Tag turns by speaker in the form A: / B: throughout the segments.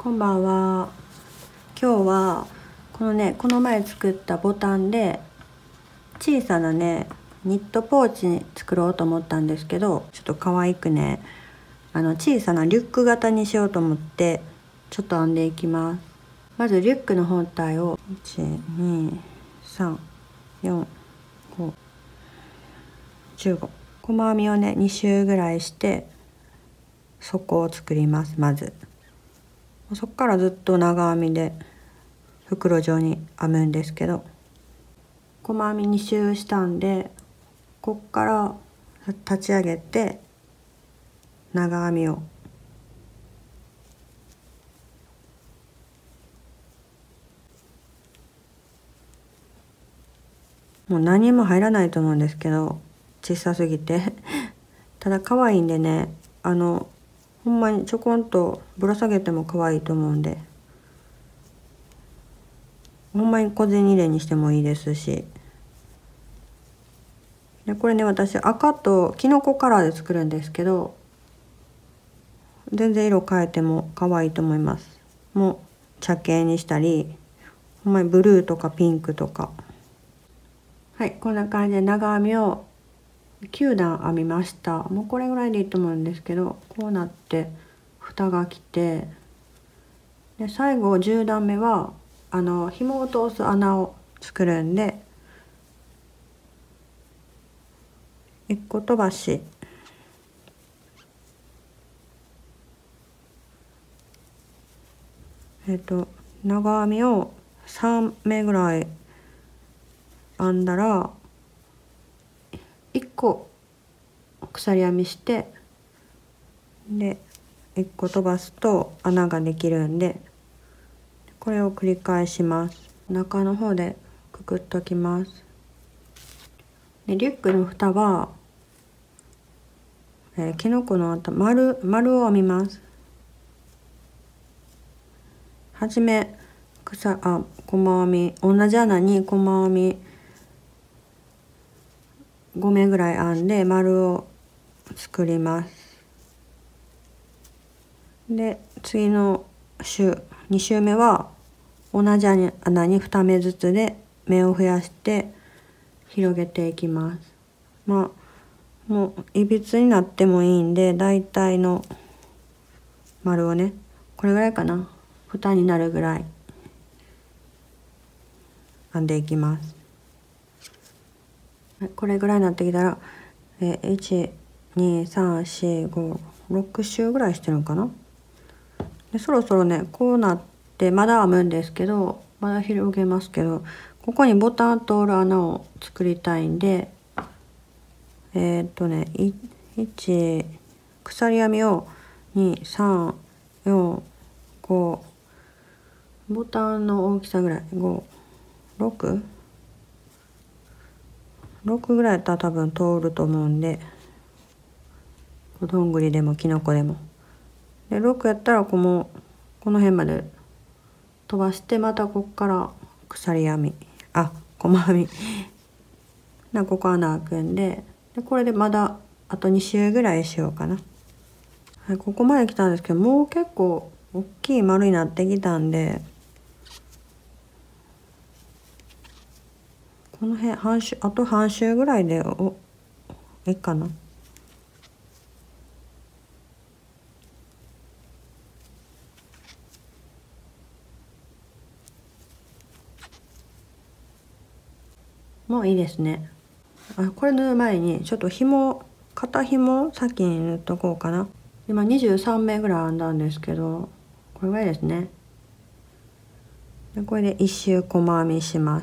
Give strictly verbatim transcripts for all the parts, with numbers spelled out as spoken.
A: こんばんは。今日はこのねこの前作ったボタンで小さなねニットポーチに作ろうと思ったんですけど、ちょっと可愛くねあの小さなリュック型にしようと思ってちょっと編んでいきます。まずリュックの本体をいちにさんよんごじゅうご細編みをねに周ぐらいして底を作ります。まずそこからずっと長編みで袋状に編むんですけど、細編みに周したんでこっから立ち上げて長編みをもう何も入らないと思うんですけど小さすぎてただ可愛いんでね、あのほんまにちょこんとぶら下げても可愛いと思うんで、ほんまに小銭入れにしてもいいですし、でこれね私赤ときのこカラーで作るんですけど、全然色変えても可愛いと思います。もう茶系にしたり、ほんまにブルーとかピンクとか。はい、こんな感じで長編みをきゅう段編みました。もうこれぐらいでいいと思うんですけど、こうなって蓋が来て、で最後じゅう段目はあの紐を通す穴を作るんで、いっこ飛ばしえっと長編みをさん目ぐらい編んだらいっこ鎖編みして、でいっこ飛ばすと穴ができるんで、これを繰り返します。中の方でくくっときます。でリュックの蓋は、えー、きのこの後丸丸を編みます。はじめ草あ細編み同じ穴に細編みご目ぐらい編んで丸を作ります。で次の周に周目は同じ穴にに目ずつで目を増やして広げていきます。まあもういびつになってもいいんで、大体の丸をねこれぐらいかな、蓋になるぐらい編んでいきます。これぐらいになってきたらえいちにさんしごろく周ぐらいしてるのかな。でそろそろねこうなってまだ編むんですけど、まだ広げますけど、ここにボタン通る穴を作りたいんで、えー、っとねいち鎖編みをにさんよんごボタンの大きさぐらいごろくろくぐらいやったら多分通ると思うんで、どんぐりでもきのこでも。でろくやったらこのこの辺まで飛ばして、またこっから鎖編みあ細編みなここ穴開くんで、でこれでまだあとに周ぐらいしようかな。はい、ここまで来たんですけど、もう結構大きい丸になってきたんで、この辺半周あと半周ぐらいでおいいかな。もういいですね。あこれ縫う前にちょっと紐肩紐先に縫っとこうかな。今にじゅうさん目ぐらい編んだんですけど、これぐらいですね。でこれで一周細編みします。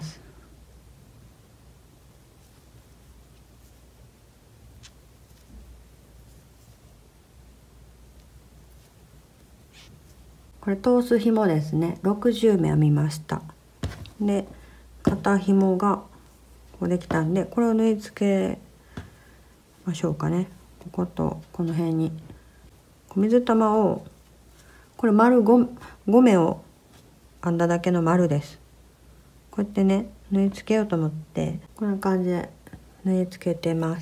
A: これ通す紐ですね、ろくじゅう目編みました。で肩紐がこうできたんで、これを縫い付けましょうかね。こことこの辺に水玉をこれ丸 5, 5目を編んだだけの丸です。こうやってね縫い付けようと思ってこんな感じで縫い付けてます。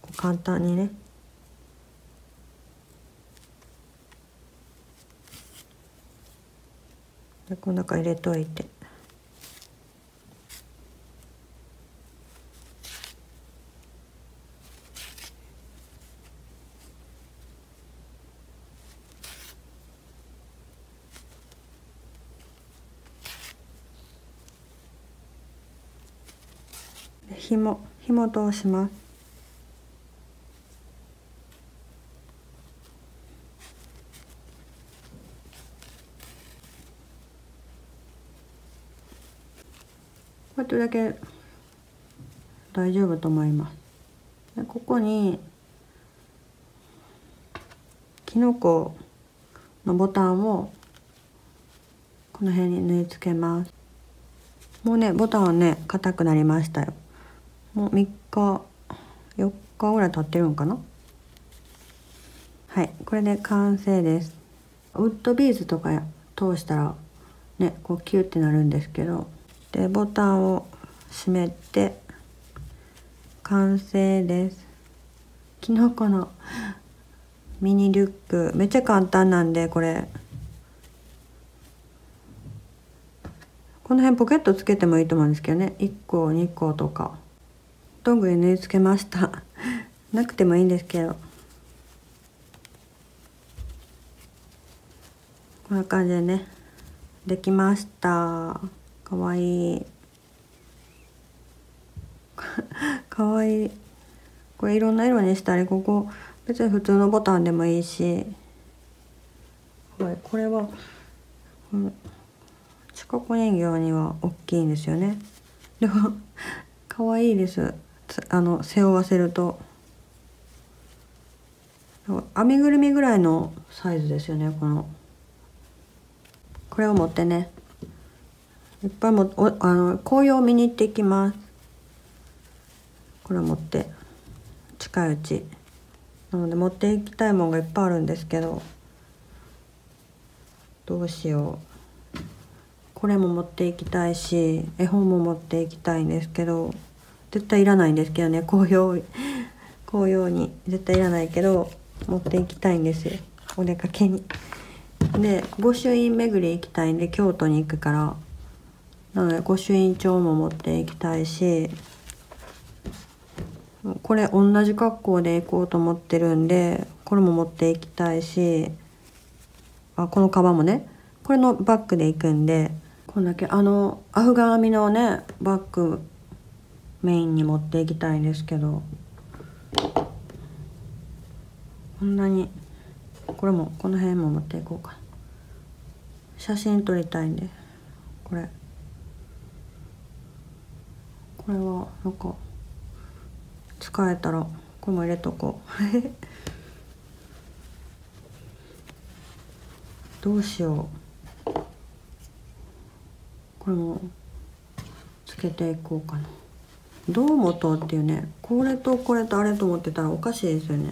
A: 簡単にね。でこの中入れといて。ひもひも通します。こうやってるだけ大丈夫と思います。でここにキノコのボタンをこの辺に縫い付けます。もうねボタンはね硬くなりましたよ。もうみっかよっかぐらい経ってるんかな。はい、これで完成です。ウッドビーズとか通したらねこうキュッてなるんですけど、でボタンを閉めて完成です。キノコのミニリュックめっちゃ簡単なんで、これこの辺ポケットつけてもいいと思うんですけどね、いっこにことか。どんぐり縫い付けましたなくてもいいんですけど、こんな感じでねできました。かわいいかわいい。これいろんな色にしたり、ここ別に普通のボタンでもいいし、はい、これはこの四角人形には大きいんですよね。でもかわいいです。あの背負わせると編みぐるみぐらいのサイズですよね。このこれを持ってねいっぱいもおあの紅葉を見に行っていきます。これを持って近いうちなので持っていきたいものがいっぱいあるんですけど、どうしよう。これも持っていきたいし絵本も持っていきたいんですけど、絶対いらないんですけどね、紅葉紅葉に絶対いらないけど持っていきたいんですよ、お出かけに。で御朱印巡り行きたいんで京都に行くから、なので御朱印帳も持っていきたいし、これ同じ格好で行こうと思ってるんでこれも持っていきたいし、あこのカバンもねこれのバッグで行くんで、こんだけあのアフガン編みのねバッグメインに持っていきたいんですけど、こんなにこれもこの辺も持っていこうか。写真撮りたいんで、これこれはなんか使えたらこれも入れとこうどうしよう。これもつけていこうかな。どうもとっていうね、これとこれとあれと思ってたらおかしいですよね。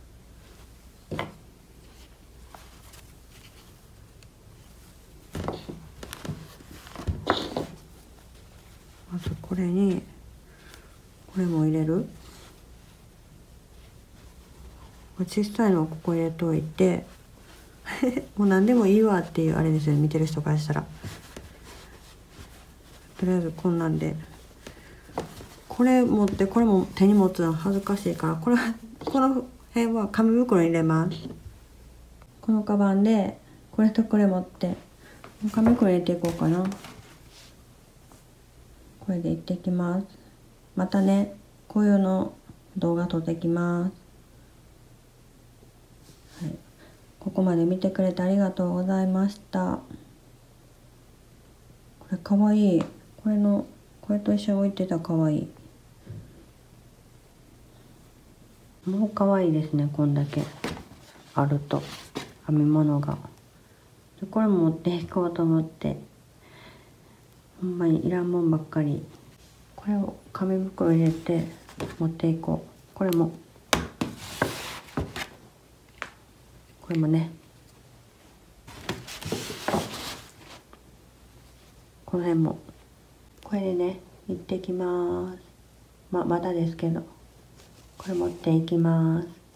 A: まずこれにこれも入れる。小さいのをここ入れといてもう何でもいいわっていうあれですよね、見てる人からしたら。とりあえずこんなんでこれ持ってこれも手に持つの恥ずかしいから、これこの辺は紙袋に入れます。このカバンでこれとこれ持って紙袋入れていこうかな。これで行ってきます。またね紅葉の動画撮ってきます。はい、ここまで見てくれてありがとうございました。これかわいい。これのこれと一緒に置いてたらかわいい。もうかわいいですね、こんだけあると編み物が。これも持っていこうと思って、ほんまにいらんもんばっかり。これを紙袋入れて持っていこう。これもこれもね、この辺もこれでね行ってきます。ままだですけど、ここれ持っていきます。